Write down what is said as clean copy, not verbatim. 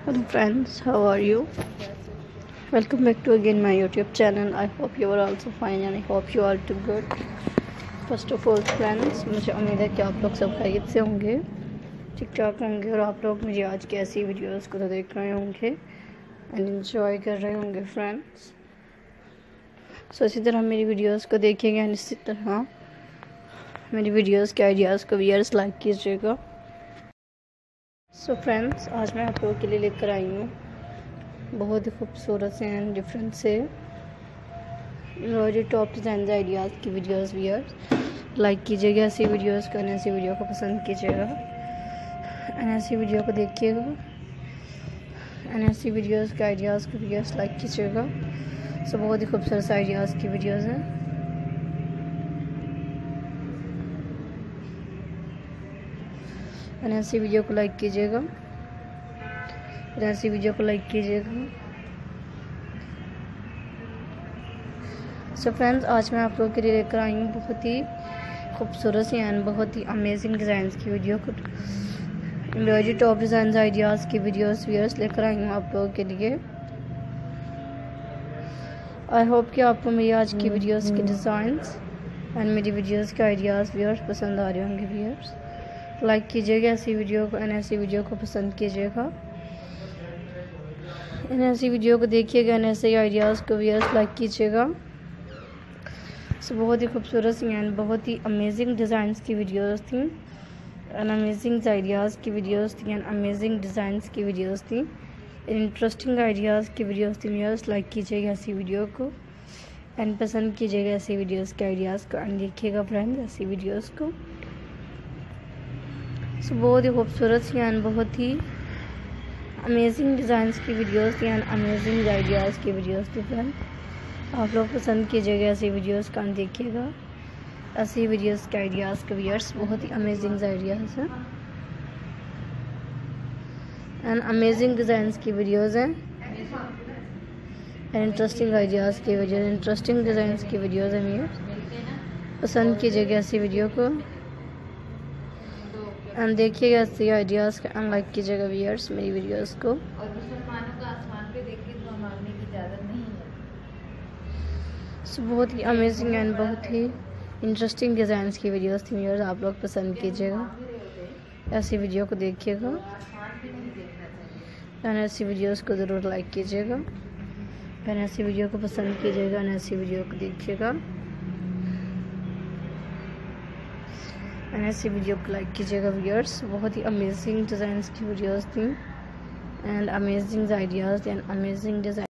Hello friends, how are you? Welcome back to again my YouTube channel. I hope you are also fine and I hope you are too good. First of all friends, मुझे उम्मीद है कि आप लोग सब खैरियत से होंगे, ठीक ठाक होंगे और आप लोग मेरी आज की ऐसी वीडियोस को तो देख रहे होंगे एंड एंजॉय कर रहे होंगे फ्रेंड्स। सो इसी तरह मेरी वीडियोस को देखिएगा एंड इसी तरह मेरी वीडियोस के आइडियाज़ को व्यूअर्स लाइक कीजिएगा। सो फ्रेंड्स, आज मैं आप लोगों के लिए लेकर आई हूँ बहुत ही खूबसूरत से एंड डिफरेंट से एम्ब्रॉयडरी टॉप डिज़ाइन आइडियाज़ की वीडियोस व्यूअर्स लाइक कीजिएगा। ऐसी वीडियोस को ऐसी वीडियो को पसंद कीजिएगा एंड ऐसी वीडियो को देखिएगा एंड ऐसी वीडियोस के आइडियाज़ को व्यूअर्स लाइक कीजिएगा। सो बहुत ही खूबसूरत आइडियाज़ की वीडियोज़ हैं। ऐसी वीडियो को लाइक कीजिएगा, ऐसी वीडियो को लाइक कीजिएगा। सो फ्रेंड्स, आज मैं आप लोगों के लिए लेकर आई हूँ बहुत ही खूबसूरत सी एंड बहुत ही अमेजिंग डिज़ाइंस की वीडियो को एम्ब्रॉयडरी टॉप डिज़ाइन आइडियाज़ की वीडियोस व्यूअर्स लेकर आई हूँ आप लोगों के लिए। आई होप कि आपको मेरी आज की वीडियोस के डिज़ाइंस एंड मेरी वीडियोस के आइडियाज़ व्यूअर्स पसंद आ रहे होंगे। व्यूअर्स लाइक कीजिएगा ऐसी वीडियो को एंड ऐसी वीडियो को पसंद कीजिएगा एंड ऐसी वीडियो को देखिएगा एंड ऐसे आइडियाज़ को व्यूअर्स लाइक कीजिएगा। सो बहुत ही खूबसूरत सी एंड बहुत ही अमेजिंग डिज़ाइंस की वीडियोस थी एंड अमेजिंग आइडियाज़ की वीडियोस थी एंड अमेजिंग डिज़ाइंस की वीडियोस थी, इंटरेस्टिंग आइडियाज़ की वीडियोस थी। व्यूअर्स लाइक कीजिएगा ऐसी वीडियो को एंड पसंद कीजिएगा ऐसी वीडियोस के आइडियाज़ को एंड देखिएगा फ्रेंड्स ऐसी वीडियोस को। सो बहुत ही खूबसूरत सी एंड बहुत ही अमेजिंग डिज़ाइंस की वीडियोस थी एंड अमेजिंग आइडियाज़ की वीडियोस थी फ्रेंड। आप लोग पसंद कीजिएगा ऐसी वीडियोस का देखिएगा ऐसी वीडियोस के आइडियाज़ के व्यूअर्स बहुत ही अमेजिंग आइडियाज़ हैं एंड अमेजिंग डिज़ाइंस की वीडियोस हैं एंड इंटरेस्टिंग आइडियाज़ की वीडियोस, इंटरेस्टिंग डिज़ाइंस की वीडियोस हैं व्यूअर्स। पसंद कीजिएगा ऐसी वीडियो को एंड देखिएगा ऐसी आइडियाज़ का एंड लाइक कीजिएगा व्यूअर्स मेरी वीडियोस को। और मुसलमानों का आसमान पे देख के दुआ मांगने की इजाज़त नहीं है। सो बहुत ही अमेजिंग एंड बहुत ही इंटरेस्टिंग डिज़ाइंस की वीडियोस थी व्यूअर्स। आप लोग पसंद कीजिएगा ऐसी वीडियो को देखिएगा एंड ऐसी वीडियोस को ज़रूर लाइक कीजिएगा एंड ऐसी वीडियो को पसंद कीजिएगा एंड ऐसी वीडियो को देखिएगा एंड ऐसी वीडियो को लाइक कीजिएगा व्यूअर्स। बहुत ही अमेजिंग डिज़ाइंस की वीडियोस थी and amazing ideas and amazing design